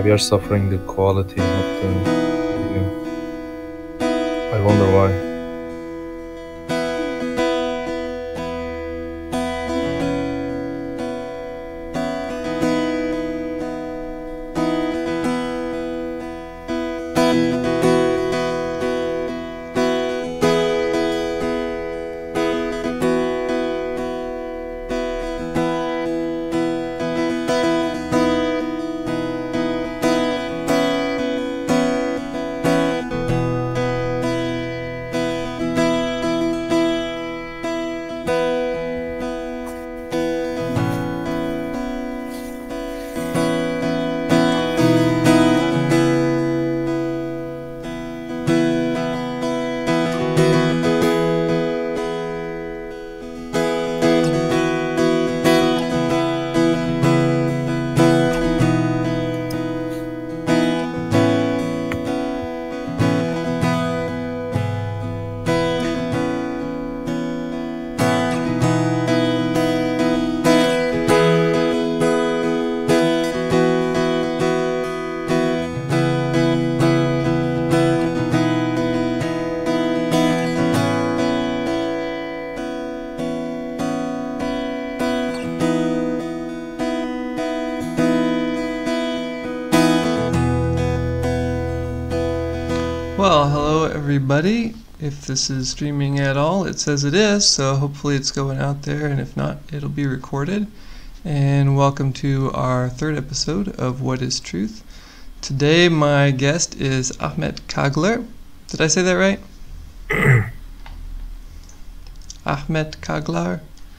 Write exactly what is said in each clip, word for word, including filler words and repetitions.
we are suffering the quality of the video. I wonder why. Well, hello everybody. If this is streaming at all, it says it is, so hopefully it's going out there, and if not, it'll be recorded. And welcome to our third episode of What is Truth. Today my guest is Ahmet Kagler. Did I say that right? Ahmet Kagler.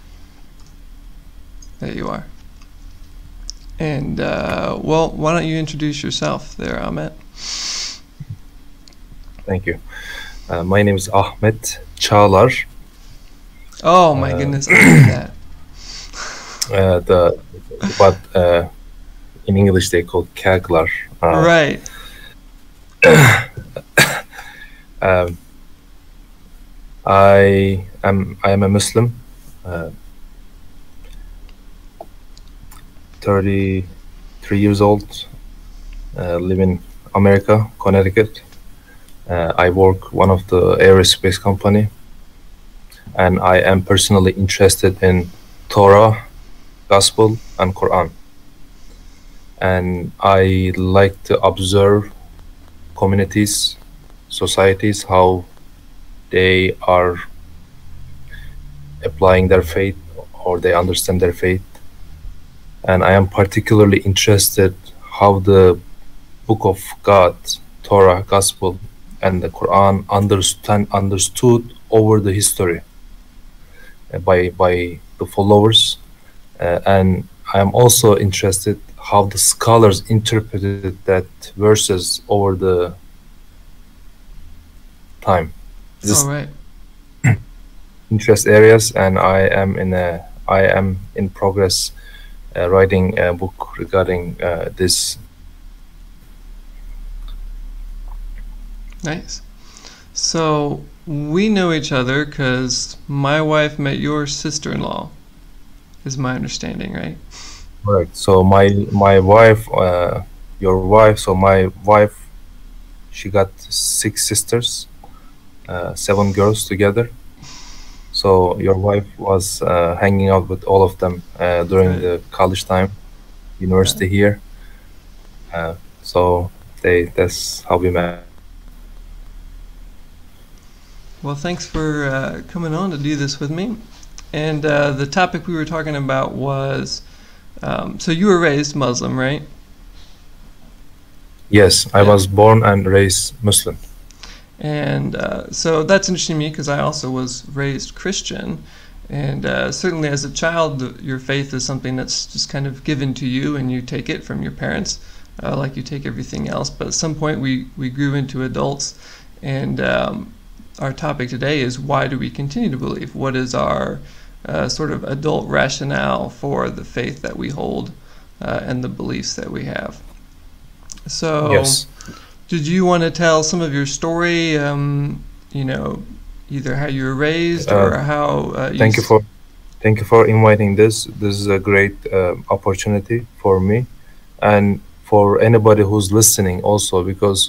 There you are. And, uh, well, why don't you introduce yourself there, Ahmet? Thank you. Uh, my name is Ahmet Çağlar. Oh my uh, goodness, I did that. Uh, the but uh, in English they call Kaglar. Uh, right. um, I am I am a Muslim. Uh, thirty-three years old. Uh, live in America, Connecticut. Uh, I work one of the aerospace company, and I am personally interested in Torah, Gospel, and Quran. And I like to observe communities, societies, how they are applying their faith or they understand their faith. And I am particularly interested how the Book of God, Torah, Gospel, and the Quran understand understood over the history uh, by by the followers, uh, and I am also interested how the scholars interpreted that verses over the time. This All right. interest areas, and I am in a I am in progress uh, writing a book regarding uh, this. Nice. So we know each other because my wife met your sister-in-law, is my understanding, right? Correct. So my my wife, uh, your wife. So my wife, she got six sisters, uh, seven girls together. So your wife was uh, hanging out with all of them uh, during Right. the college time, university here. Uh, so they that's how we met. Well, thanks for uh, coming on to do this with me. And uh, the topic we were talking about was, um, so you were raised Muslim, right? Yes, I Yeah. was born and raised Muslim. And uh, so that's interesting to me because I also was raised Christian. And uh, certainly as a child, the, your faith is something that's just kind of given to you and you take it from your parents, uh, like you take everything else. But at some point we, we grew into adults, and um, our topic today is, why do we continue to believe? What is our uh, sort of adult rationale for the faith that we hold uh, and the beliefs that we have? So, Yes. did you want to tell some of your story, um, you know, either how you were raised or Uh, how uh, you Thank you s- for thank you for inviting this. This is a great uh, opportunity for me. And for anybody who's listening also, because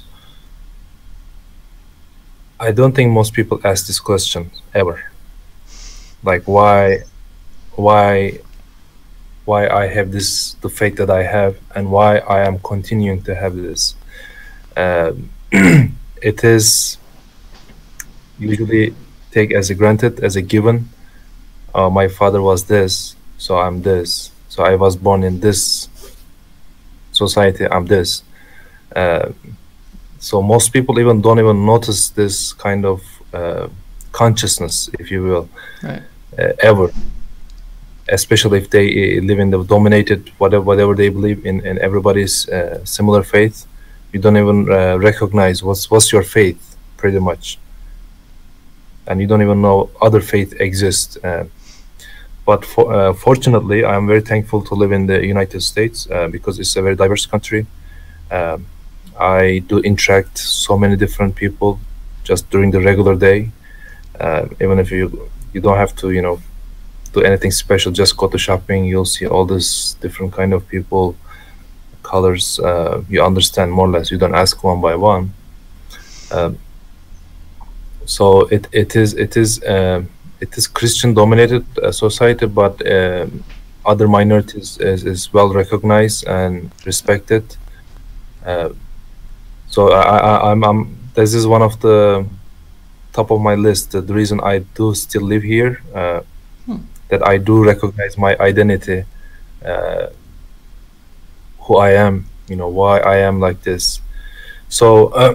I don't think most people ask this question ever. Like, why, why, why I have this, the faith that I have, and why I am continuing to have this. Um, it is usually take as a granted, as a given. Uh, my father was this, so I'm this. So I was born in this society, I'm this. Uh, so most people even don't even notice this kind of uh, consciousness, if you will, right. uh, ever. Especially if they uh, live in the dominated whatever whatever they believe in, in everybody's uh, similar faith, you don't even uh, recognize what's what's your faith, pretty much, and you don't even know other faith exists. Uh, but for, uh, fortunately, I'm very thankful to live in the United States uh, because it's a very diverse country. Um, I do interact so many different people just during the regular day. Uh, even if you you don't have to, you know, do anything special, just go to shopping, you'll see all this different kind of people, colors. Uh, you understand more or less. You don't ask one by one. Um, so it it is it is uh, it is Christian dominated uh, society, but um, other minorities is, is well recognized and respected. Uh, so I, I I'm, I'm this is one of the top of my list. The reason I do still live here. Uh, hmm. That I do recognize my identity, uh, who I am, you know, why I am like this. So uh,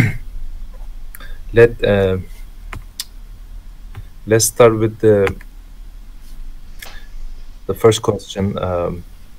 let uh, let's start with the the first question. Um,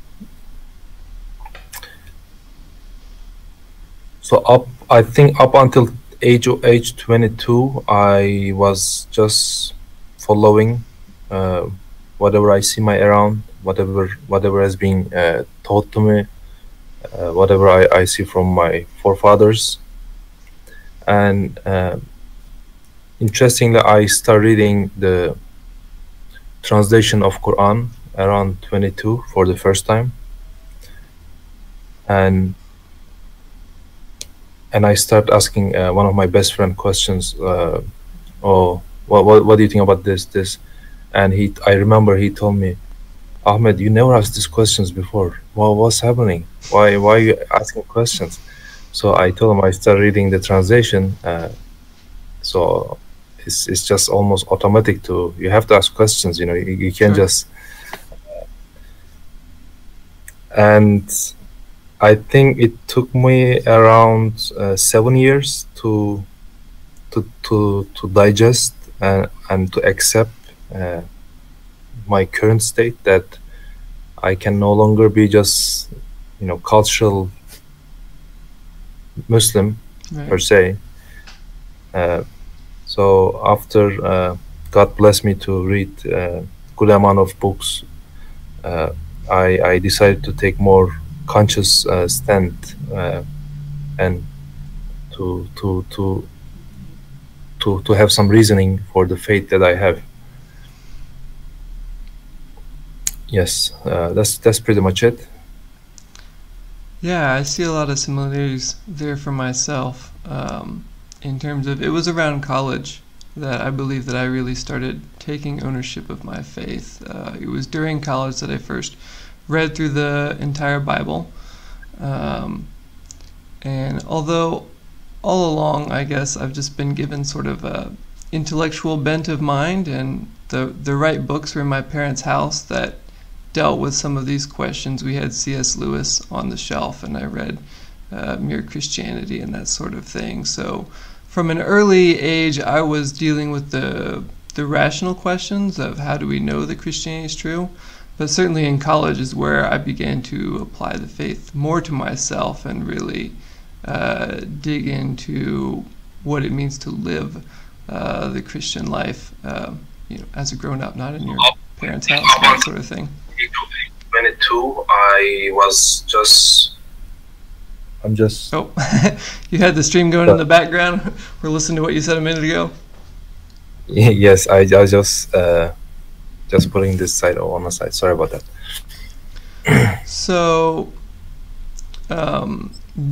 so up, I think up until age of age twenty-two, I was just following. Uh, whatever I see my around, whatever whatever has been uh, taught to me, uh, whatever I, I see from my forefathers. And uh, interestingly, I started reading the translation of Quran around twenty-two for the first time, and and I start asking uh, one of my best friend questions. Uh, oh, what, what what do you think about this this? And he, I remember he told me, Ahmed, you never asked these questions before. Well, what's happening? Why why are you asking questions? So I told him I started reading the translation. Uh, so it's it's just almost automatic to, you have to ask questions. You know, you, you can't Sure. just. And I think it took me around uh, seven years to to to to digest and and to accept uh, my current state, that I can no longer be just, you know, cultural Muslim Right. per se. Uh, so after uh, God blessed me to read uh, good amount of books, uh, I, I decided to take more conscious uh, stand uh, and to to to to to have some reasoning for the faith that I have. Yes, uh, that's that's pretty much it. Yeah, I see a lot of similarities there for myself. Um, in terms of, it was around college that I believe that I really started taking ownership of my faith. Uh, it was during college that I first read through the entire Bible. Um, and although all along, I guess, I've just been given sort of a intellectual bent of mind, and the, the right books were in my parents' house that dealt with some of these questions. We had C S Lewis on the shelf, and I read uh, Mere Christianity and that sort of thing. So from an early age, I was dealing with the the rational questions of how do we know that Christianity is true. But certainly in college is where I began to apply the faith more to myself and really uh, dig into what it means to live uh, the Christian life, uh, you know, as a grown-up, not in your parents' house, that sort of thing. twenty-two, I was just. I'm just. Oh, you had the stream going in the background. We're listening to what you said a minute ago. Yes, I, I just uh, just putting this side on the side. Sorry about that. So, Um,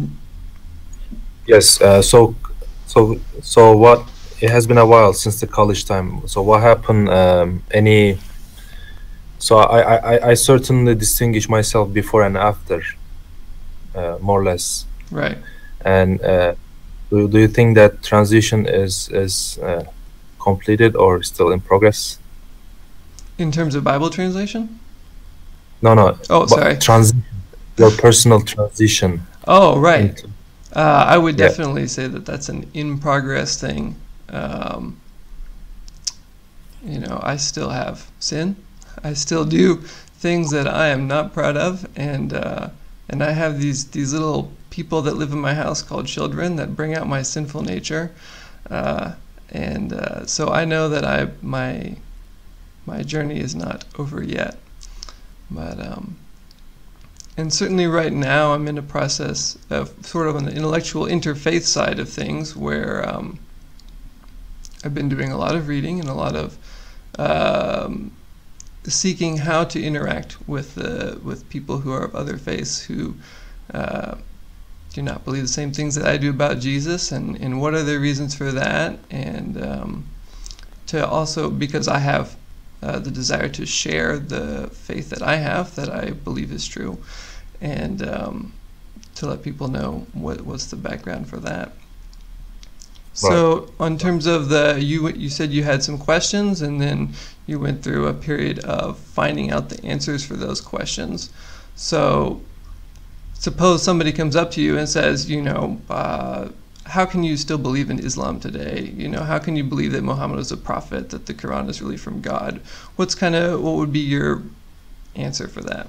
Yes. Uh, so, so, so what? It has been a while since the college time. So what happened? Um, any? So I, I, I I certainly distinguish myself before and after, uh, more or less. right. And uh, do do you think that transition is is uh, completed or still in progress? In terms of Bible translation? No, no. Oh, But sorry. transition, your personal transition Oh, right. into. Uh, I would Yeah. definitely say that that's an in progress thing. Um, you know, I still have sin. I still do things that I am not proud of, and uh, and I have these these little people that live in my house called children that bring out my sinful nature, uh, and uh, so I know that I my my journey is not over yet, but um, and certainly right now I'm in a process of sort of on the intellectual interfaith side of things where um, I've been doing a lot of reading and a lot of um, seeking how to interact with uh, with people who are of other faiths who uh, do not believe the same things that I do about Jesus, and, and what are their reasons for that, and um, to also, because I have uh, the desire to share the faith that I have, that I believe is true, and um, to let people know what what's the background for that. Right. So, on terms of the, you you said you had some questions, and then you went through a period of finding out the answers for those questions. So, suppose somebody comes up to you and says, you know, uh, how can you still believe in Islam today? You know, how can you believe that Muhammad was a prophet, that the Quran is really from God? What's kind of, what would be your answer for that?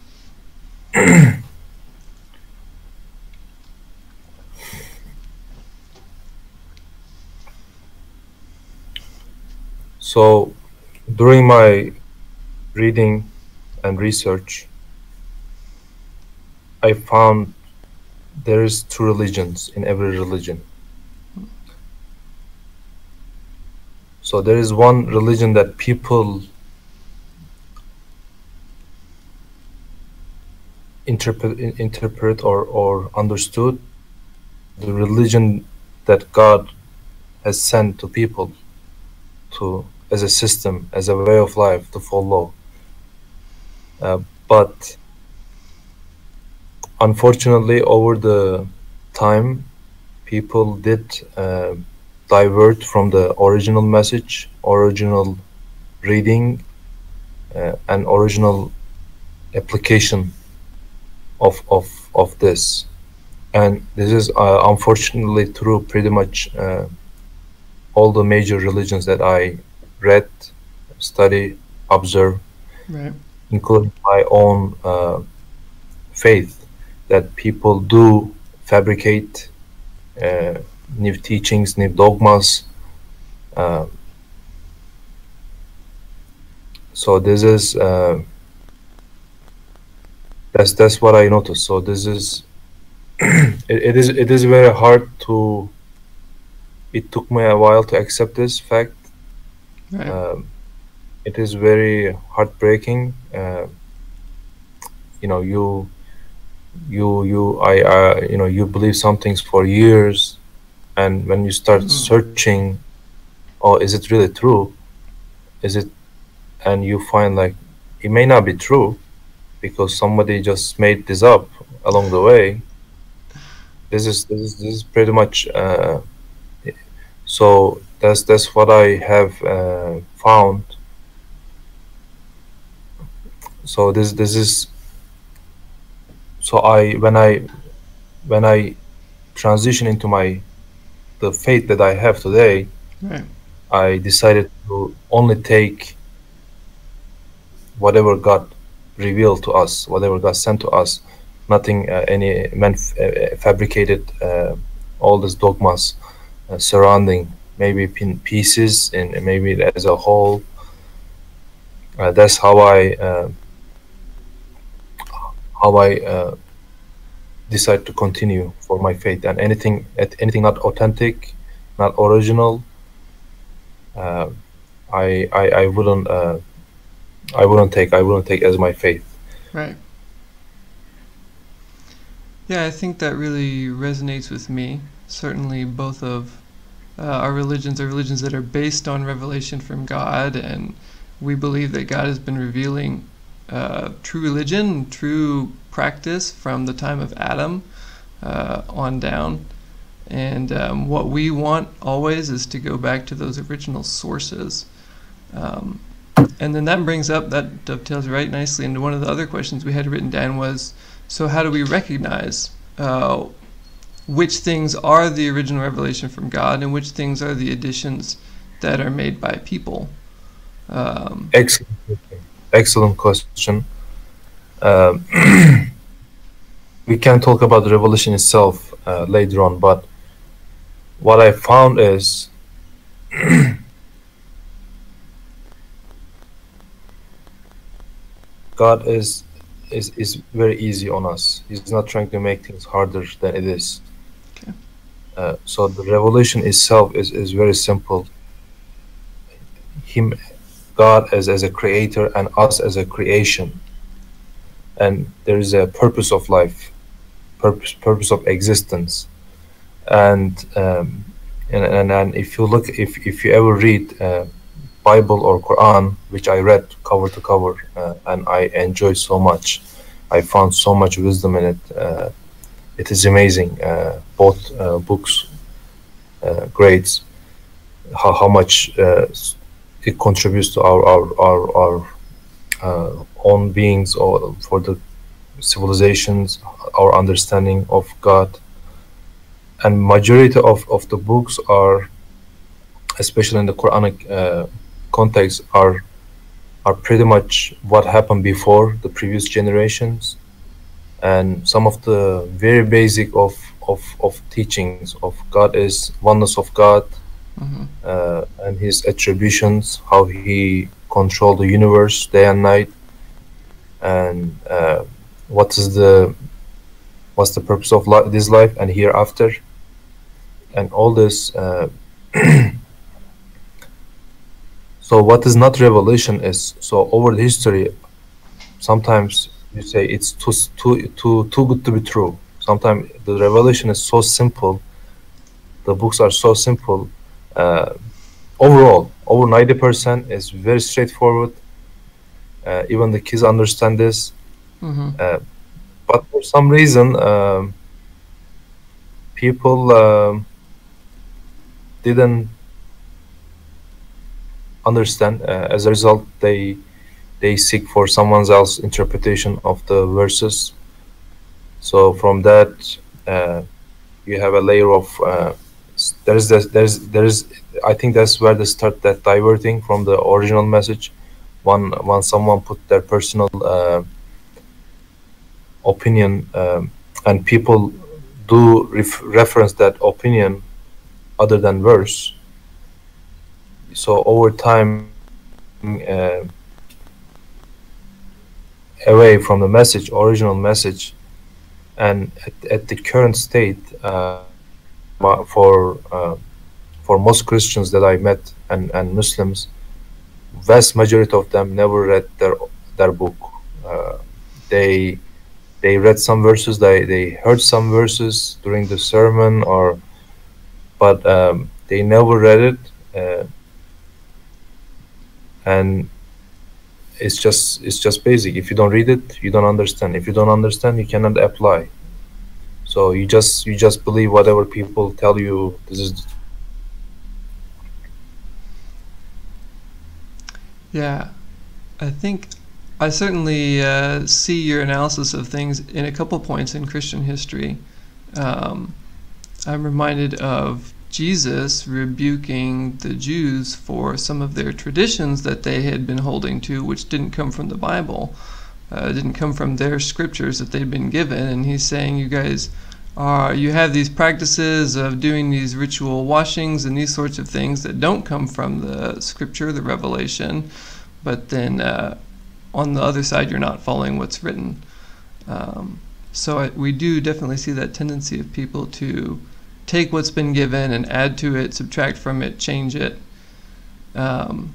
So during my reading and research, I found there is two religions in every religion. So there is one religion that people interpret interpret or, or understood, the religion that God has sent to people to as a system, as a way of life to follow. Uh, but unfortunately, over the time, people did uh, divert from the original message, original reading, uh, and original application of of of this. And this is uh, unfortunately true pretty much uh, all the major religions that I read, study, observe, Right. including my own uh, faith, that people do fabricate uh, new teachings, new dogmas. Uh, so this is uh, that's that's what I noticed. So this is it, it is it is very hard to. It took me a while to accept this fact. Right. Um, it is very heartbreaking. Uh, you know, you you you I uh, you know you believe some things for years, and when you start Mm. searching, oh, is it really true? Is it? And you find like it may not be true because somebody just made this up along the way. This is this is, this is pretty much uh, so that's that's what I have uh, found. So this this is so I when I when I transition into my the faith that I have today, Right. I decided to only take whatever God revealed to us, whatever God sent to us, nothing uh, any man uh, fabricated uh, all these dogmas uh, surrounding maybe pin pieces and maybe as a whole. Uh, that's how I uh, how I uh, decide to continue for my faith, and anything anything not authentic, not original, uh, I, I I wouldn't uh, I wouldn't take I wouldn't take as my faith. Right. Yeah, I think that really resonates with me. Certainly, both of uh, our religions are religions that are based on revelation from God, and we believe that God has been revealing uh, true religion, true practice from the time of Adam uh, on down. And um, what we want always is to go back to those original sources. Um, and then that brings up, that dovetails right nicely into one of the other questions we had written down was, so how do we recognize uh, which things are the original revelation from God and which things are the additions that are made by people? Um, Excellent, excellent question. Um, we can talk about the revelation itself uh, later on, but what I found is God is is is very easy on us. He's not trying to make things harder than it is. Okay. Uh, so the revelation itself is, is very simple. Him, God as, as a creator and us as a creation. And there is a purpose of life, purpose purpose of existence. And um, and, and and if you look, if if you ever read uh, Bible or Quran, which I read cover to cover, uh, and I enjoyed so much, I found so much wisdom in it. Uh, it is amazing. Uh, both uh, books, uh, grades, how how much uh, it contributes to our our our, our uh, own beings, or for the civilizations, our understanding of God. And majority of, of the books are, especially in the Quranic uh, context, are are pretty much what happened before the previous generations, and some of the very basic of of, of teachings of God is oneness of God, mm-hmm. uh, and His attributions, how He controlled the universe day and night, and uh, what is the what's the purpose of li- this life and hereafter, and all this. Uh, so what is not revelation is, so over the history, sometimes you say it's too too too too good to be true. Sometimes the revelation is so simple, the books are so simple. Uh, overall, over ninety percent is very straightforward. Uh, even the kids understand this. Mm-hmm. Uh, but for some reason, um, people um, didn't understand. Uh, as a result, they they seek for someone else's interpretation of the verses. So from that, uh, you have a layer of uh, there's this, there's there's I think that's where they start that diverting from the original message. One when someone put their personal uh, opinion, um, and people do ref- reference that opinion other than verse. So over time, uh, away from the message, original message, and at, at the current state, uh, for uh, for most Christians that I met, and, and Muslims, vast majority of them never read their their book. Uh, they they read some verses, they, they heard some verses during the sermon, or but um, they never read it, uh, and it's just it's just basic. If you don't read it, you don't understand. If you don't understand, you cannot apply. So you just you just believe whatever people tell you. This is Yeah, I think I certainly uh, see your analysis of things in a couple points in Christian history. Um, I'm reminded of Jesus rebuking the Jews for some of their traditions that they had been holding to, which didn't come from the Bible, uh, didn't come from their scriptures that they'd been given. And he's saying, you guys are, you have these practices of doing these ritual washings and these sorts of things that don't come from the scripture, the revelation, but then uh, on the other side, you're not following what's written. Um, so I, we do definitely see that tendency of people to take what's been given and add to it, subtract from it, change it. Um,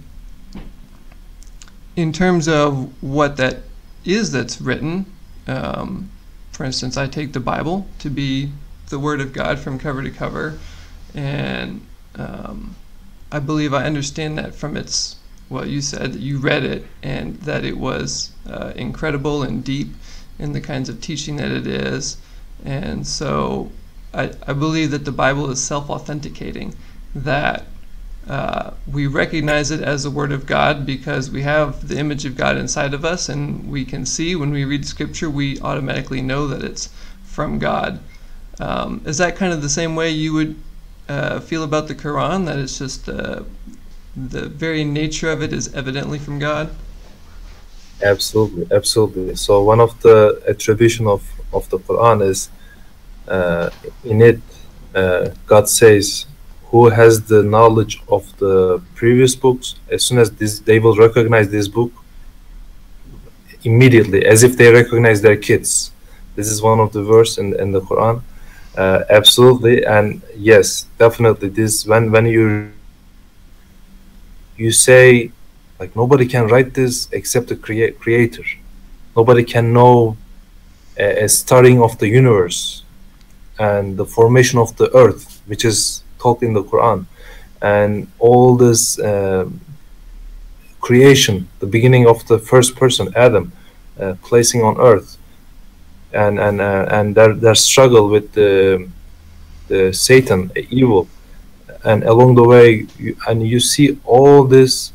in terms of what that is that's written, um, for instance, I take the Bible to be the Word of God from cover to cover, and um, I believe I understand that from its, well, you said that you read it and that it was uh, incredible and deep in the kinds of teaching that it is. And so I, I believe that the Bible is self-authenticating, that uh, we recognize it as the Word of God because we have the image of God inside of us, and we can see when we read Scripture, we automatically know that it's from God. Um, is that kind of the same way you would uh, feel about the Quran, that it's just uh, the very nature of it is evidently from God? Absolutely, absolutely. So one of the attribution of, of the Quran is uh, in it, uh, God says, who has the knowledge of the previous books, as soon as this, they will recognize this book immediately, as if they recognize their kids. This is one of the verse in, in the Quran. Uh, absolutely, and yes, definitely. This when when you you say, like, nobody can write this except the crea- creator. Nobody can know a, a starting of the universe and the formation of the earth, which is taught in the Quran, and all this uh, creation, the beginning of the first person, Adam, uh, placing on earth, and and uh, and their their struggle with the the Satan, evil, and along the way, you, and you see all this,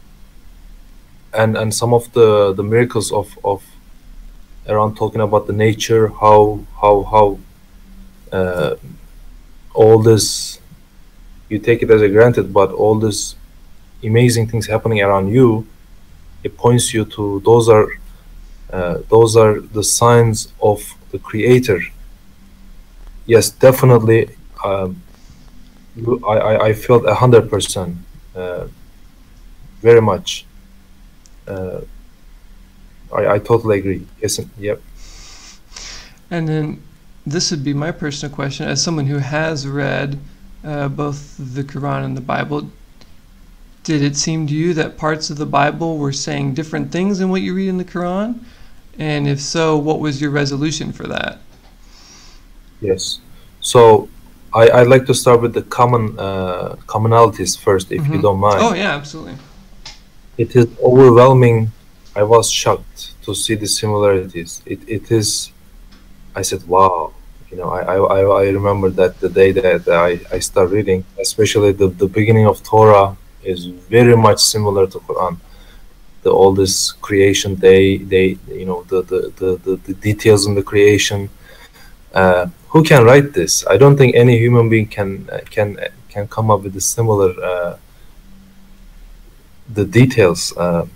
and and some of the the miracles of of around talking about the nature, how how how uh, all this, you take it as a granted, but all this amazing things happening around you, it points you to those are uh, those are the signs of the creator. Yes, definitely. um, I, I, I felt a hundred percent, uh, very much. uh, I, I totally agree. Yes, yep. And then this would be my personal question, as someone who has read uh, both the Quran and the Bible. Did it seem to you that parts of the Bible were saying different things than what you read in the Quran? And if so, what was your resolution for that? Yes. So I, I'd like to start with the common uh, commonalities first, if Mm-hmm. you don't mind. Oh, yeah, absolutely. It is overwhelming. I was shocked to see the similarities. It it is. I said, wow. You know, I I, I remember that the day that I, I start reading, especially the, the beginning of Torah is very much similar to Quran. The all this creation, they they you know the the, the, the, the details in the creation. Uh, who can write this? I don't think any human being can can can come up with a similar uh, the details. Uh,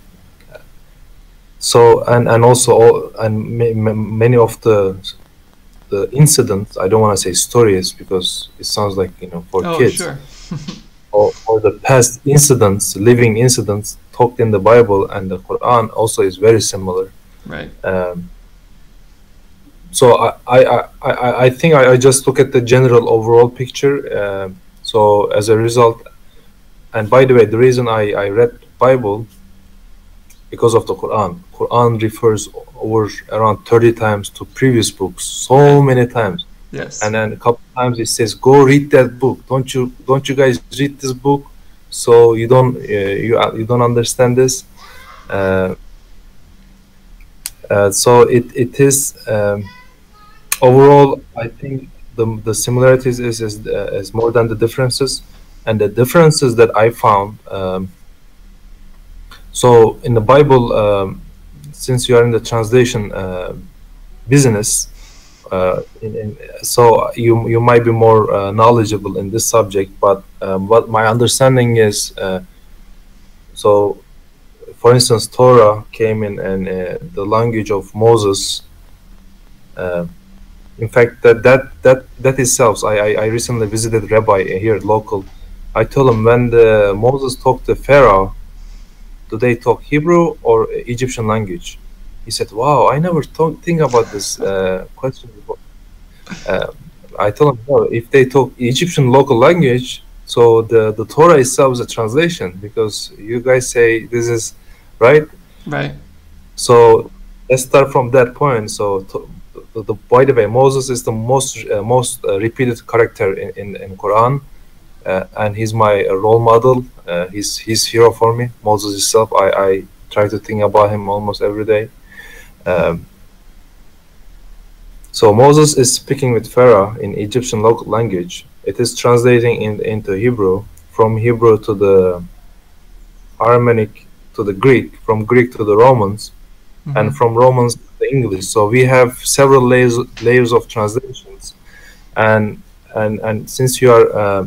so and and also all, and ma- ma- many of the the incidents. I don't want to say stories because it sounds like, you know, for Oh, kids. sure. or, or the past incidents, living incidents talked in the Bible and the Quran also is very similar. Right. Um, so I, I, I, I think I, I just look at the general overall picture. Uh, so as a result, and by the way, the reason I, I read Bible because of the Quran. Quran refers over around thirty times to previous books, so Right. many times. Yes. And then a couple times it says, "Go read that book. Don't you don't you guys read this book? So you don't uh, you uh, you don't understand this." Uh, uh, so it it is um, overall. I think the the similarities is is, uh, is more than the differences, and the differences that I found. Um, so in the Bible, um, since you are in the translation uh, business. Uh, in, in, so you you might be more uh, knowledgeable in this subject, but um, what my understanding is, uh, so for instance, Torah came in in uh, the language of Moses. Uh, in fact, that that that that itself, I, I I recently visited Rabbi here local. I told him, when the Moses talked to Pharaoh, do they talk Hebrew or Egyptian language? He said, "Wow, I never thought think about this uh, question before." Uh, I told him, "No, if they talk Egyptian local language, so the, the Torah itself is a translation, because you guys say this is right." Right. So let's start from that point. So to, the, the by the way, Moses is the most uh, most uh, repeated character in in, in Quran, uh, and he's my uh, role model. Uh, he's he's hero for me. Moses himself. I I try to think about him almost every day. Um, so Moses is speaking with Pharaoh in Egyptian local language. It is translating in, into Hebrew, from Hebrew to the Aramaic to the Greek, from Greek to the Romans, Mm-hmm. and from Romans to the English. So we have several layers layers of translations, and and and since you are uh,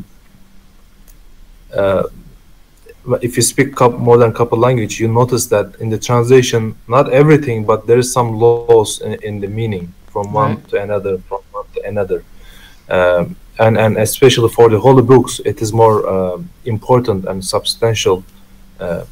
uh, if you speak couple, more than a couple language, you notice that in the translation, not everything, but there is some loss in, in the meaning from one Right. to another, from one to another. Um, and, and especially for the holy books, it is more uh, important and substantial. Uh,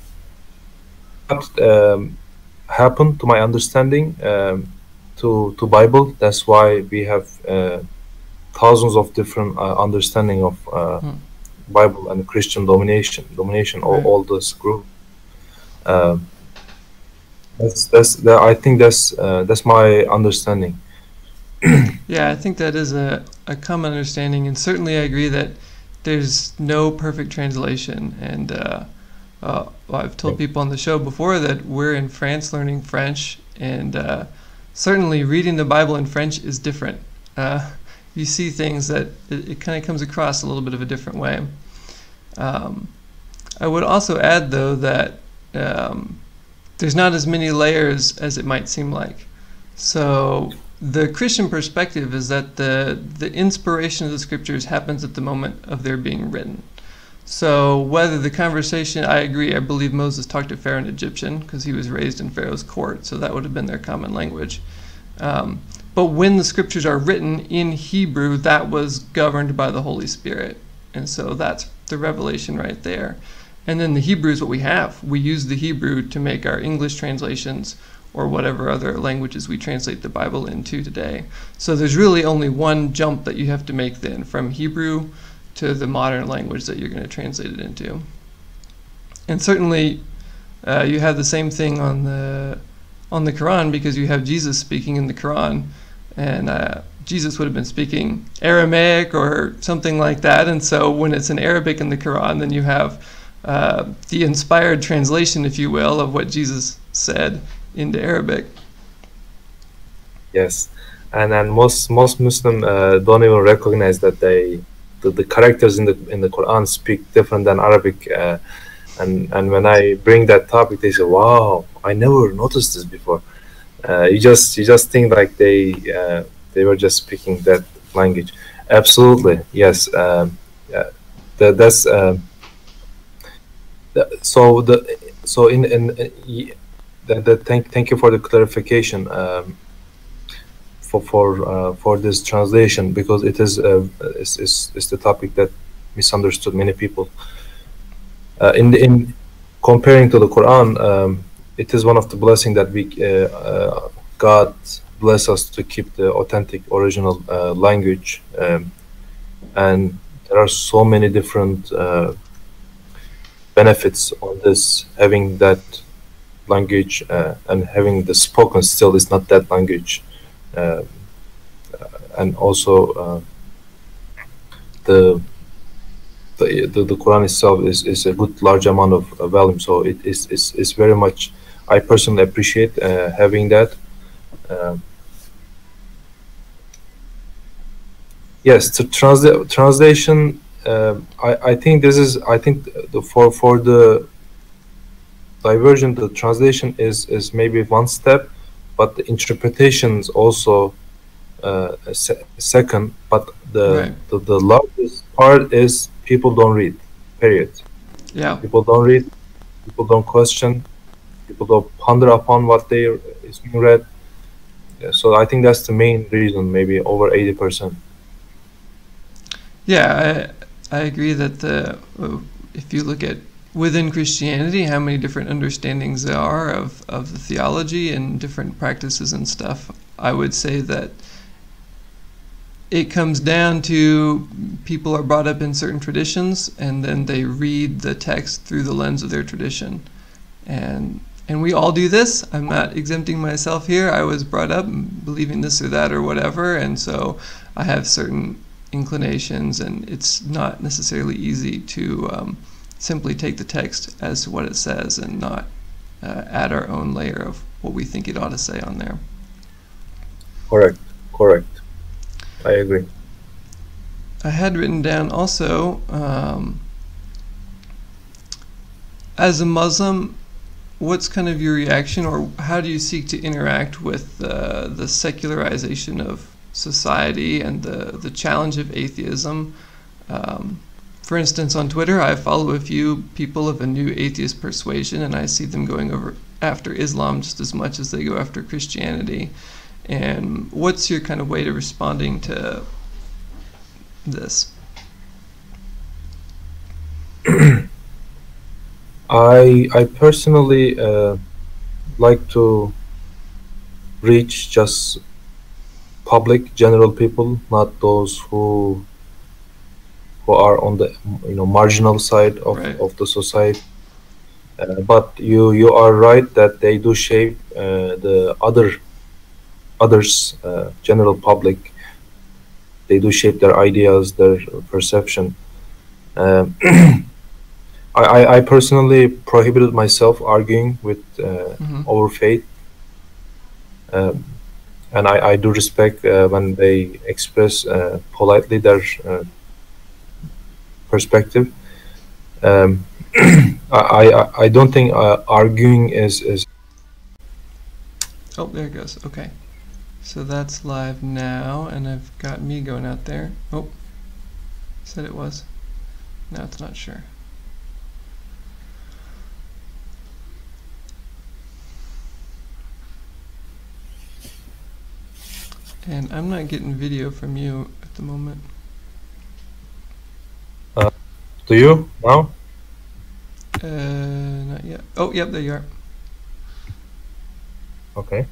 what um, happened, to my understanding, um, to, to Bible. That's why we have uh, thousands of different uh, understanding of uh, Hmm. Bible and Christian domination, domination, all, Right. all this group. Um, that's that's that. I think that's uh, that's my understanding. Yeah, I think that is a, a common understanding, and certainly I agree that there's no perfect translation. And uh, uh, well, I've told Yeah. people on the show before that we're in France learning French, and uh, certainly reading the Bible in French is different. Uh, you see things that it, it kind of comes across a little bit of a different way. Um, I would also add, though, that um, there's not as many layers as it might seem like. So the Christian perspective is that the the inspiration of the scriptures happens at the moment of their being written. So whether the conversation, I agree, I believe Moses talked to Pharaoh in Egyptian because he was raised in Pharaoh's court, so that would have been their common language. Um, but when the scriptures are written in Hebrew, that was governed by the Holy Spirit. And so that's the revelation right there. And then the Hebrew is what we have. We use the Hebrew to make our English translations or whatever other languages we translate the Bible into today. So there's really only one jump that you have to make then, from Hebrew to the modern language that you're going to translate it into. And certainly uh, you have the same thing on the on the Quran, because you have Jesus speaking in the Quran, and uh, Jesus would have been speaking Aramaic or something like that. And so when it's in Arabic in the Quran, then you have uh, the inspired translation, if you will, of what Jesus said into Arabic. Yes, and and most most Muslim uh, don't even recognize that they the, the characters in the in the Quran speak different than Arabic. Uh, and and when I bring that topic, they say, "Wow, I never noticed this before." Uh, you just you just think like they uh, they were just speaking that language. Absolutely, yes. Um, yeah, that, that's um, the, so the so in in uh, y- that, that thank thank you for the clarification. Um, for for uh, for this translation, because it is uh, is, is is the topic that misunderstood many people. Uh, in the, in comparing to the Quran, um, it is one of the blessings that we uh, uh, God bless us to keep the authentic original uh, language, um, and there are so many different uh, benefits on this, having that language uh, and having the spoken still is not that language. Uh, and also uh, the, the the the Quran itself is, is a good large amount of uh, volume, so it is is, is very much. I personally appreciate uh, having that. Uh, yes, to translate translation. Uh, I I think this is I think the for for the diversion, the translation is is maybe one step, but the interpretations also. Uh, a se- second, but the, Right. the the largest part is people don't read. Period. Yeah. People don't read. People don't question. People don't ponder upon what they is being read. Yeah, so I think that's the main reason, maybe over eighty percent. Yeah, I, I agree that the if you look at within Christianity, how many different understandings there are of, of the theology and different practices and stuff, I would say that it comes down to people are brought up in certain traditions, and then they read the text through the lens of their tradition. And and we all do this. I'm not exempting myself here. I was brought up believing this or that or whatever, and so I have certain inclinations, and it's not necessarily easy to um, simply take the text as to what it says and not uh, add our own layer of what we think it ought to say on there. Correct, correct. I agree. I had written down also, um, as a Muslim, what's kind of your reaction, or how do you seek to interact with uh, the secularization of society and the, the challenge of atheism? Um, for instance, on Twitter, I follow a few people of a new atheist persuasion, and I see them going over after Islam just as much as they go after Christianity. And what's your kind of way to responding to this? I I personally uh, like to reach just public, general people, not those who who are on the you know marginal side of, Right. of the society. Uh, but you you are right that they do shape uh, the other others, uh, general public. They do shape their ideas, their perception. Um, I, I I personally prohibited myself arguing with uh, Mm-hmm. over faith, um, and I, I do respect uh, when they express uh, politely their uh, perspective. Um, I, I I don't think uh, arguing is is Oh, there it goes. Okay. So that's live now, and I've got me going out there. Oh, said it was. Now it's not sure. And I'm not getting video from you at the moment. do you now? Uh, not yet. Oh, yep, there you are. Okay.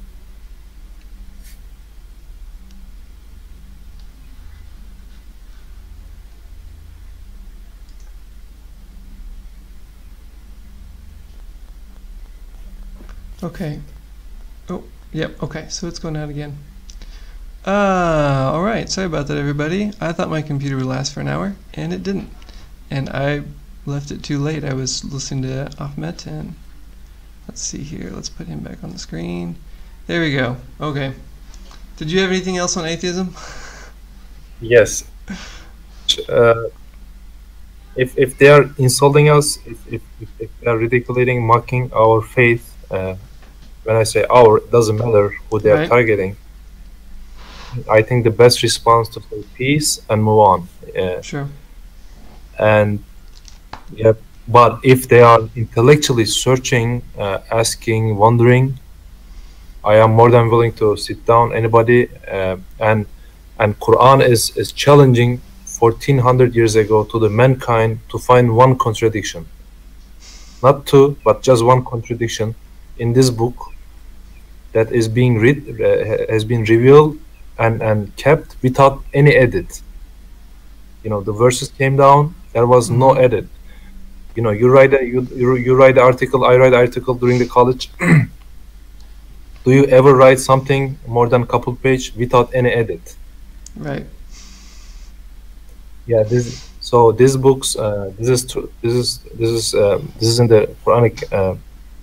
Okay. Oh, yep, okay, so it's going out again. Ah, all right, sorry about that, everybody. I thought my computer would last for an hour, and it didn't. And I left it too late. I was listening to Ahmet, and let's see here. Let's put him back on the screen. There we go. Okay. Did you have anything else on atheism? Yes. Uh, if if they are insulting us, if if, if if they are ridiculing, mocking our faith, uh, when I say our, it doesn't matter who they are Right. targeting. I think the best response to say peace and move on. Uh, Sure. and yeah, but if they are intellectually searching, uh, asking, wondering, I am more than willing to sit down anybody, uh, and and Quran is is challenging fourteen hundred years ago to the mankind to find one contradiction, not two, but just one contradiction in this book that is being read, uh, has been revealed and and kept without any edit. You know, the verses came down, there was no Mhm. edit. You know, you write a, you, you you write the article, I write the article during the college. Do you ever write something more than a couple page without any edit? Right. Yeah, this so these books, uh, this is true. This is this is uh, this is in the Quranic uh,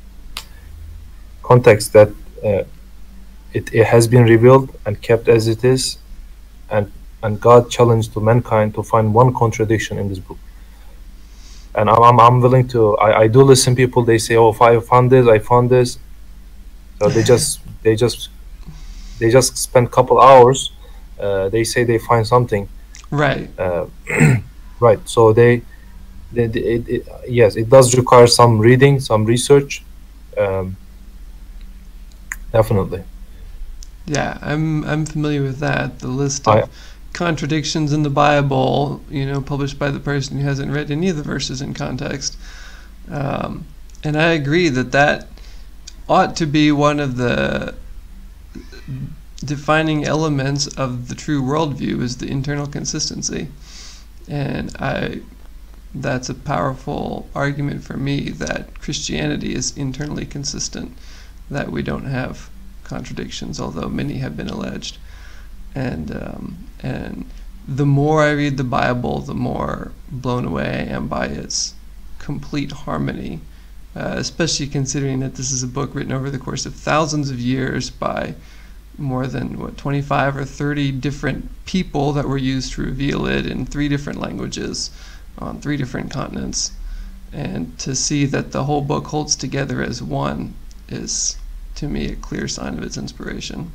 context that uh, it, it has been revealed and kept as it is, and and God challenged to mankind to find one contradiction in this book. And I'm I'm, I'm willing to. I, I do listen people. They say, "Oh, if I found this, I found this." So they just they just they just spend couple hours. Uh, they say they find something. Right. Uh, right. So they, they, they it, it, yes, it does require some reading, some research. Um, definitely. Yeah, I'm I'm familiar with that. The list I of contradictions in the Bible, you know, published by the person who hasn't read any of the verses in context. Um, and I agree that that ought to be one of the defining elements of the true worldview is the internal consistency. And I that's a powerful argument for me that Christianity is internally consistent, that we don't have contradictions, although many have been alleged. And um, and the more I read the Bible, the more blown away I am by its complete harmony, uh, especially considering that this is a book written over the course of thousands of years by more than, what, twenty-five or thirty different people that were used to reveal it in three different languages on three different continents. And to see that the whole book holds together as one is, to me, a clear sign of its inspiration.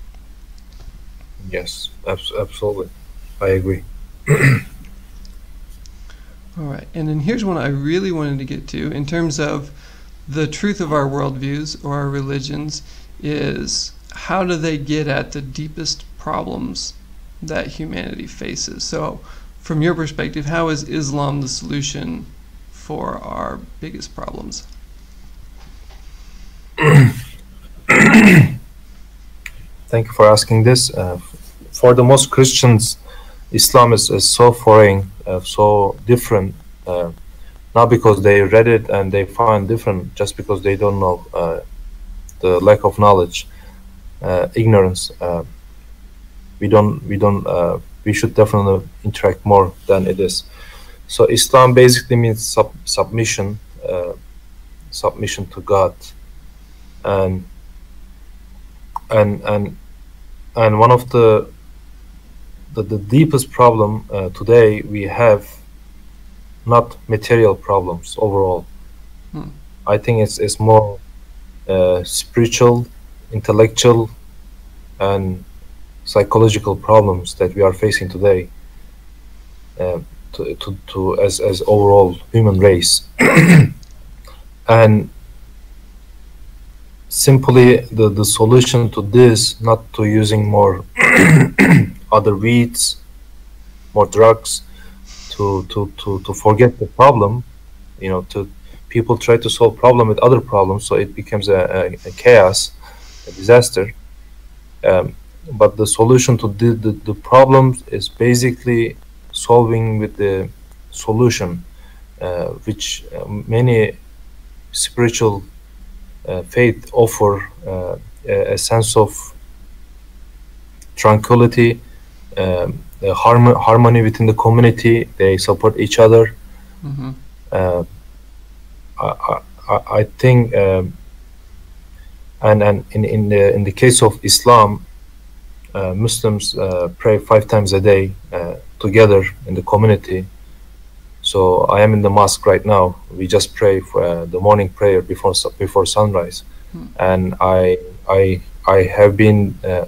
Yes, abs- absolutely. I agree. All right, and then here's one I really wanted to get to in terms of the truth of our worldviews or our religions is how do they get at the deepest problems that humanity faces? So from your perspective, how is Islam the solution for our biggest problems? Thank you for asking this. Uh, for the most Christians, Islam is, is so foreign, uh, so different, uh, not because they read it and they find different, just because they don't know, uh, the lack of knowledge, uh, ignorance. Uh, we don't, we don't, uh, we should definitely interact more than it is. So Islam basically means sub- submission, uh, submission to God, and and and and one of the the, the deepest problem uh, today we have not material problems overall. Hmm. I think it's it's more uh, spiritual, intellectual, and psychological problems that we are facing today. Uh, to, to, to as as overall human race, and simply the the solution to this, not to using more other weeds, more drugs, to to to to forget the problem, you know, to people try to solve problem with other problems, so it becomes a, a, a chaos, a disaster. Um, but the solution to the, the the problems is basically solving with the solution, uh, which uh, many spiritual uh, faith offer, uh, a, a sense of tranquility, um, a harm- harmony within the community. They support each other. Mm-hmm. Uh, I, I, I think, um, and and in, in the in the case of Islam, uh, Muslims uh, pray five times a day uh, together in the community. So I am in the mosque right now. We just pray for uh, the morning prayer before before sunrise, Hmm. and I I I have been. Uh,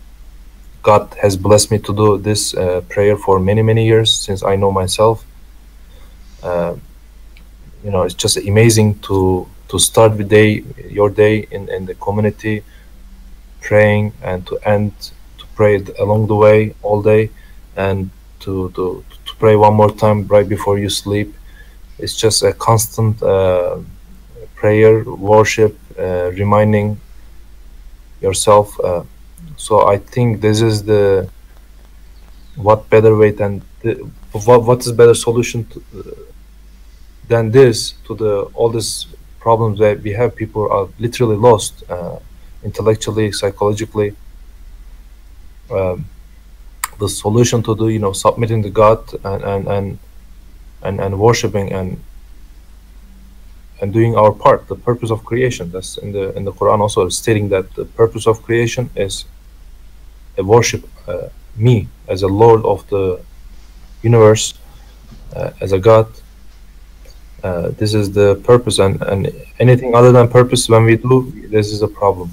God has blessed me to do this uh, prayer for many many years since I know myself. Uh, you know, it's just amazing to to start the day, your day in in the community, praying, and to end to pray along the way all day, and to to to pray one more time right before you sleep. It's just a constant uh, prayer, worship, uh, reminding yourself. Uh, so I think this is the what better way than the, what what is better solution to, uh, than this to the all these problems that we have. People are literally lost, uh, intellectually, psychologically. Um, the solution to do, you know, submitting to God and and and and, and worshiping and and doing our part, the purpose of creation. That's in the in the Quran also stating that the purpose of creation is a worship uh, me as a Lord of the universe, uh, as a God. Uh, this is the purpose, and, and anything other than purpose when we do, this is a problem.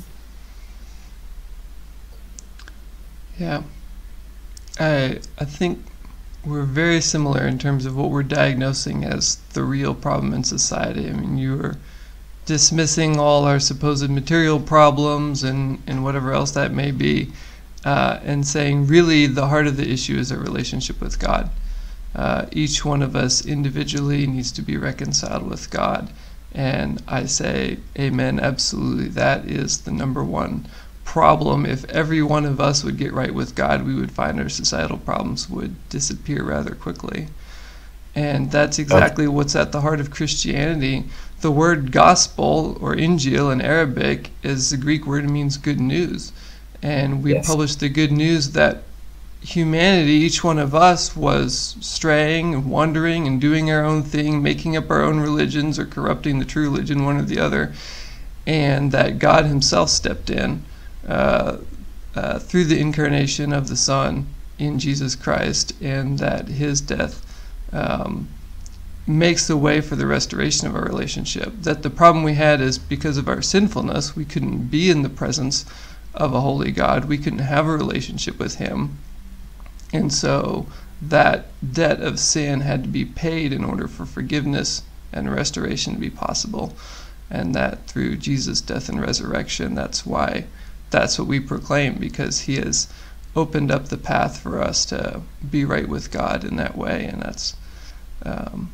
Yeah. I I think we're very similar in terms of what we're diagnosing as the real problem in society. I mean, you were dismissing all our supposed material problems and, and whatever else that may be, uh, and saying really the heart of the issue is a relationship with God. Uh, each one of us individually needs to be reconciled with God. And I say, amen, absolutely. That is the number one problem. If every one of us would get right with God, we would find our societal problems would disappear rather quickly. And that's exactly what's at the heart of Christianity. The word gospel, or Injil in Arabic, is the Greek word. It means good news. And we Yes. publish the good news that humanity, each one of us, was straying and wandering and doing our own thing, making up our own religions or corrupting the true religion, one or the other, and that God himself stepped in uh, uh, through the incarnation of the Son in Jesus Christ, and that his death um, makes the way for the restoration of our relationship. That the problem we had is because of our sinfulness, we couldn't be in the presence of a holy God. We couldn't have a relationship with him. And so that debt of sin had to be paid in order for forgiveness and restoration to be possible. And that through Jesus' death and resurrection, that's why that's what we proclaim, because he has opened up the path for us to be right with God in that way. And that's, um,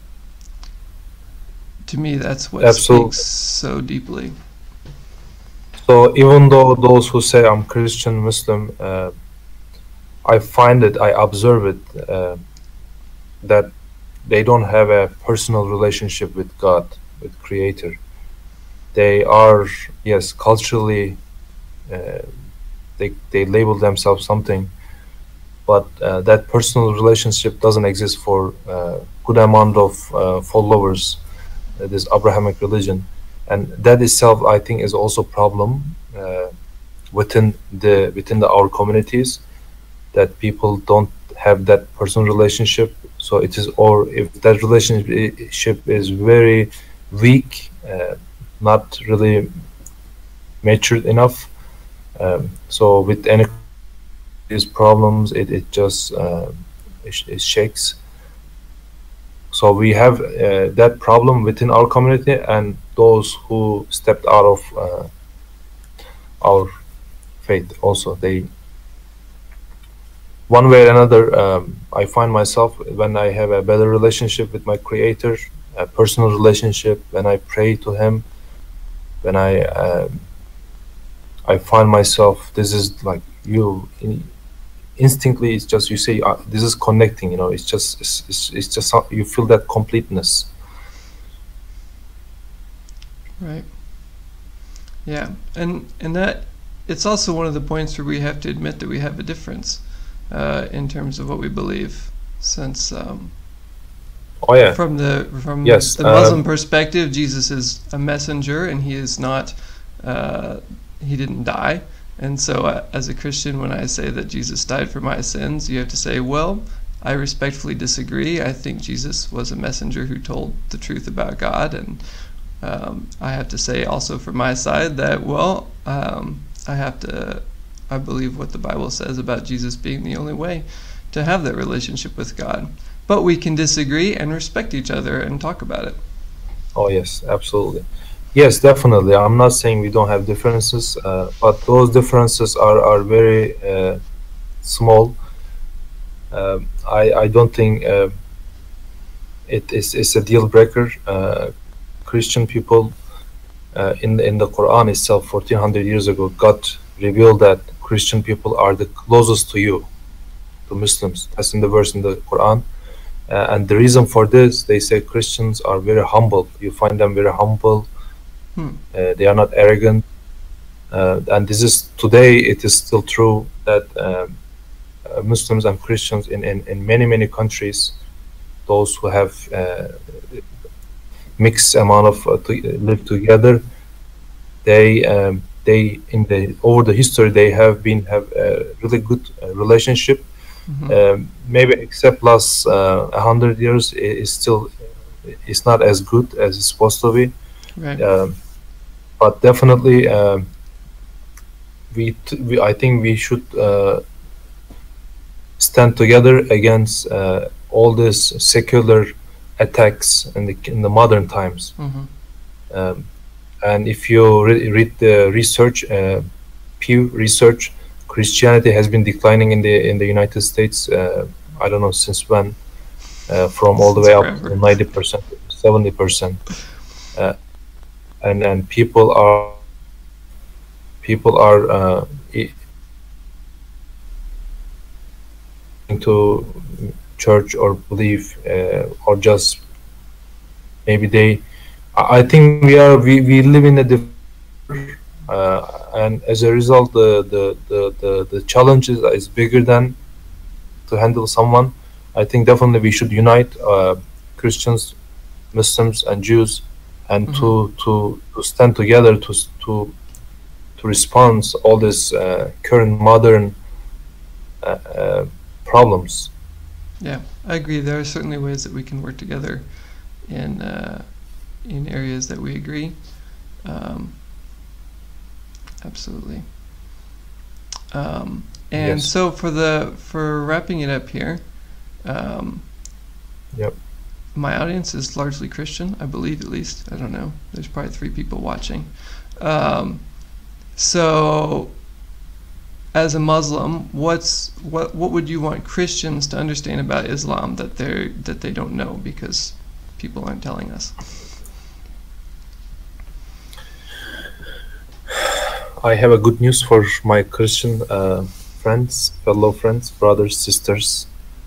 to me, that's what Absolutely. speaks so deeply. So even though those who say I'm Christian, Muslim, uh, I find it, I observe it, uh, that they don't have a personal relationship with God, with Creator. They are, yes, culturally, uh, they, they label themselves something, but uh, that personal relationship doesn't exist for a good amount of uh, followers, uh, this Abrahamic religion. And that itself, I think, is also a problem uh, within the within the, our communities, that people don't have that personal relationship. So it is, or if that relationship is very weak, uh, not really matured enough. Um, so with any these problems, it, it just uh, it, it shakes. So we have uh, that problem within our community, and those who stepped out of uh, our faith also, they, one way or another, um, I find myself, when I have a better relationship with my Creator, a personal relationship, when I pray to him, when I uh, I find myself, this is like you instinctively, it's just, you say, uh, this is connecting, you know, it's just it's, it's, it's just you feel that completeness. Right. Yeah, and and that, it's also one of the points where we have to admit that we have a difference uh, in terms of what we believe, since um, oh yeah, from the from yes, the Muslim um, perspective, Jesus is a messenger, and he is not uh, he didn't die. And so uh, as a Christian, when I say that Jesus died for my sins, you have to say, well, I respectfully disagree. I think Jesus was a messenger who told the truth about God. And um, I have to say also for my side that, well, um, I have to, I believe what the Bible says about Jesus being the only way to have that relationship with God. But we can disagree and respect each other and talk about it. Oh yes, absolutely. Yes, definitely. I'm not saying we don't have differences, uh, but those differences are, are very uh, small. Uh, I, I don't think uh, it is it's a deal breaker. Uh, Christian people, uh, in, in the Quran itself, fourteen hundred years ago, God revealed that Christian people are the closest to you, to Muslims. That's in the verse in the Quran. Uh, and the reason for this, they say Christians are very humble. You find them very humble. Hmm. Uh, they are not arrogant, uh, and this is today. It is still true that um, uh, Muslims and Christians in, in, in many many countries, those who have uh, mixed amount of uh, to live together, they um, they in the over the history they have been have a really good uh, relationship. Mm-hmm. Um, maybe except last uh, a hundred years, it is still it's not as good as it's supposed to be. Right. Um, But definitely, uh, we, t we I think we should uh, stand together against uh, all these secular attacks in the in the modern times. Mm-hmm. Um, and if you re read the research, uh, Pew Research, Christianity has been declining in the in the United States. Uh, I don't know since when, uh, from all the way up to ninety percent, seventy percent. Uh, and and people are people are uh, to church or belief, uh, or just maybe they. I I think we are we, we live in a different culture, uh, and as a result, the the the the, the challenges is bigger than to handle someone. I think definitely we should unite, uh, Christians, Muslims, and Jews, and Mm-hmm. to to to stand together to s- to to respond all this uh, current modern uh, uh, problems. Yeah, I agree. There are certainly ways that we can work together in uh, in areas that we agree. Um, absolutely. Um, and Yes. so for the for wrapping it up here, um, Yep. my audience is largely Christian, I believe, at least. I don't know. There's probably three people watching. Um, so, as a Muslim, what's what what would you want Christians to understand about Islam that they that they don't know because people aren't telling us? I have a good news for my Christian uh, friends, fellow friends, brothers, sisters.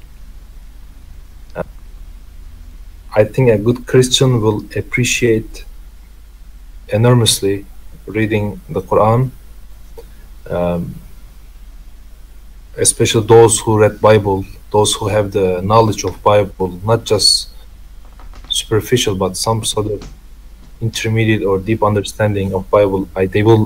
Uh, I think a good Christian will appreciate enormously reading the Quran, um, especially those who read Bible, those who have the knowledge of Bible, not just superficial, but some sort of intermediate or deep understanding of Bible. I, they will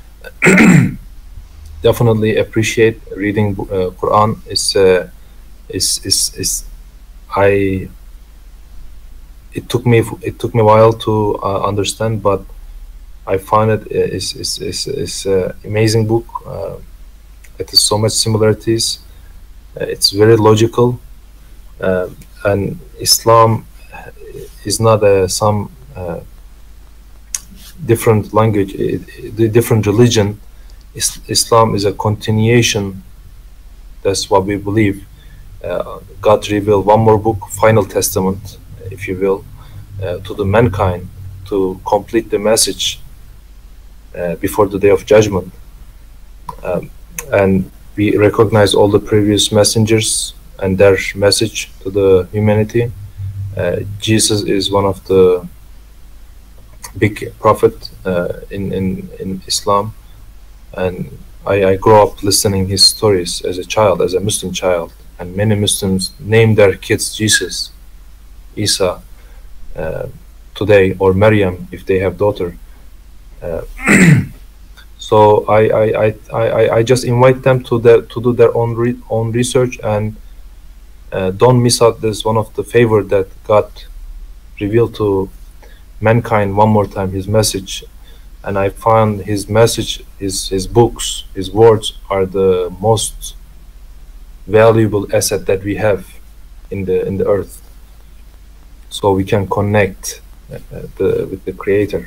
definitely appreciate reading uh, Quran. Is uh, is is is I. It took me it took me a while to uh, understand, but I find it is is is is uh, amazing book. Uh, it has so much similarities. Uh, it's very logical, uh, and Islam is not uh, some uh, different language, it, it, the different religion. Is, Islam is a continuation. That's what we believe. Uh, God revealed one more book, Final Testament, if you will, uh, to the mankind to complete the message uh, before the day of judgment. Um, and we recognize all the previous messengers and their message to the humanity. Uh, Jesus is one of the big prophet uh, in, in, in Islam. And I, I grew up listening his stories as a child, as a Muslim child. And many Muslims name their kids Jesus, Isa, uh, today, or Maryam if they have daughter. Uh, so I, I, I, I, I just invite them to their, to do their own re, own research, and uh, don't miss out this one of the favor that God revealed to mankind one more time, his message. And I found his message, his his books, his words are the most valuable asset that we have in the in the earth. So we can connect uh, the with the Creator.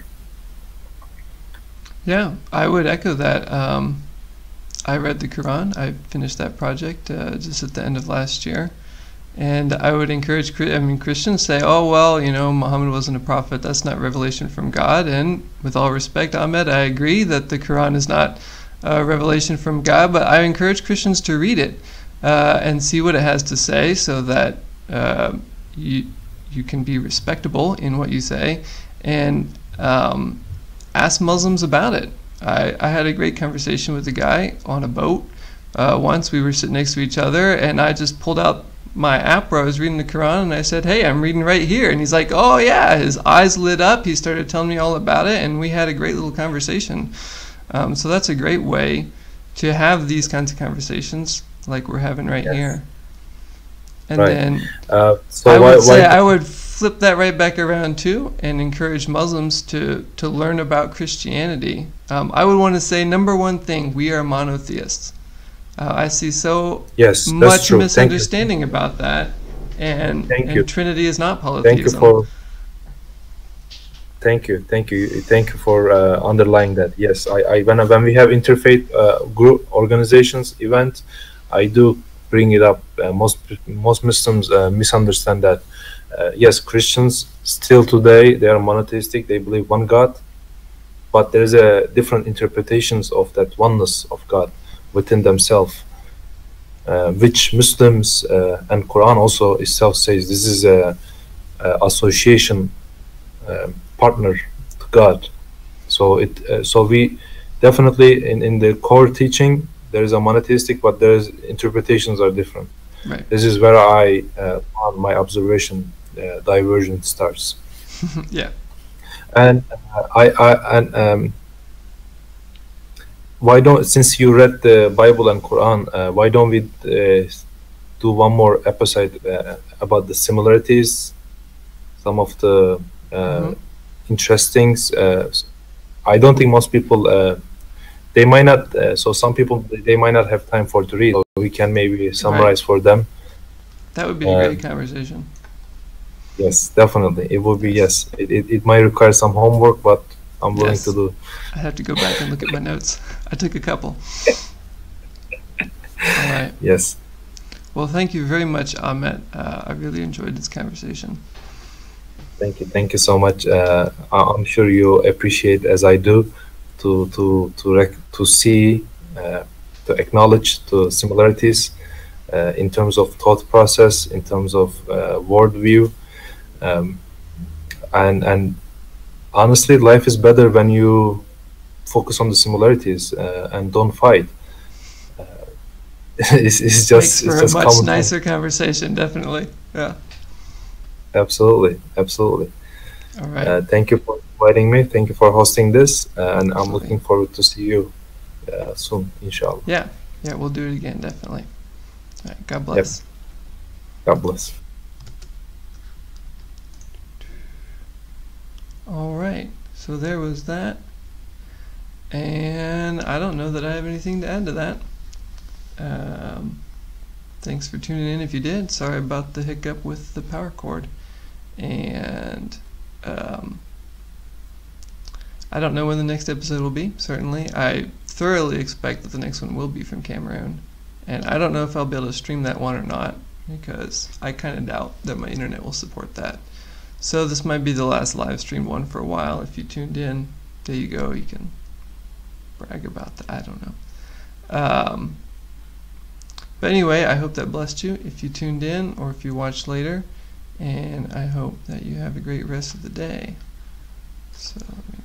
Yeah, I would echo that. Um, I read the Quran. I finished that project uh, just at the end of last year. And I would encourage, I mean, Christians say, oh, well, you know, Muhammad wasn't a prophet. That's not revelation from God. And with all respect, Ahmed, I agree that the Quran is not a revelation from God. But I encourage Christians to read it uh, and see what it has to say so that uh, you, you can be respectable in what you say. And um, ask Muslims about it. I, I had a great conversation with a guy on a boat. Uh, once we were sitting next to each other, and I just pulled out my app where I was reading the Quran, and I said, hey, I'm reading right here. And he's like, oh yeah, his eyes lit up. He started telling me all about it, and we had a great little conversation. Um, so that's a great way to have these kinds of conversations like we're having right Yes. here. And Right. then Uh, so I why, would say why I would flip that right back around too and encourage Muslims to, to learn about Christianity. Um, I would want to say, number one thing, we are monotheists. Uh, I see so yes, that's much true. Thank you. misunderstanding about that, and Thank and you. Trinity is not Thank you polytheism. for thank you, thank you, thank you for uh, underlying that. Yes, I, I when when we have interfaith uh, group organizations event, I do bring it up. Uh, most most Muslims uh, misunderstand that. Uh, yes, Christians still today they are monotheistic. They believe one God, but there is a different interpretations of that oneness of God within themselves. uh, which Muslims uh, and Quran also itself says this is a, a association uh, partner to God. So it uh, so we definitely in, in the core teaching there is a monotheistic, but there's interpretations are different. Right. This is where I uh, on my observation uh, diversion starts. Yeah. And uh, I, I and um, why don't since you read the Bible and Quran, uh, why don't we uh, do one more episode uh, about the similarities, some of the uh, Mhm. interesting. Uh, I don't think most people uh, they might not. Uh, so some people they might not have time for to read. So we can maybe summarize for them. That would be a Uh, great conversation. Yes, definitely. It would be yes. It, it, it might require some homework, but I'm willing Yes. to do. I have to go back and look at my notes. I took a couple. All right. Yes. Well, thank you very much, Ahmet. Uh, I really enjoyed this conversation. Thank you. Thank you so much. Uh, I- I'm sure you appreciate as I do to to to rec- to see uh, to acknowledge the similarities uh, in terms of thought process, in terms of uh, worldview, um, and and honestly, life is better when you focus on the similarities uh, and don't fight. Uh, it's, it's Makes just for it's a just much common sense. nicer conversation, definitely. Yeah. Absolutely, absolutely. All right. Uh, thank you for inviting me. Thank you for hosting this, uh, and I'm Absolutely. looking forward to see you uh, soon, inshallah. Yeah. Yeah, we'll do it again, definitely. All right. God bless. God bless. All right. So there was that. And I don't know that I have anything to add to that. Um, thanks for tuning in if you did. Sorry about the hiccup with the power cord. And um, I don't know when the next episode will be, certainly. I thoroughly expect that the next one will be from Cameroon. And I don't know if I'll be able to stream that one or not, because I kind of doubt that my internet will support that. So this might be the last live streamed one for a while. If you tuned in, there you go. You can brag about that. I don't know. Um, but anyway, I hope that blessed you if you tuned in or if you watched later. And I hope that you have a great rest of the day. So let me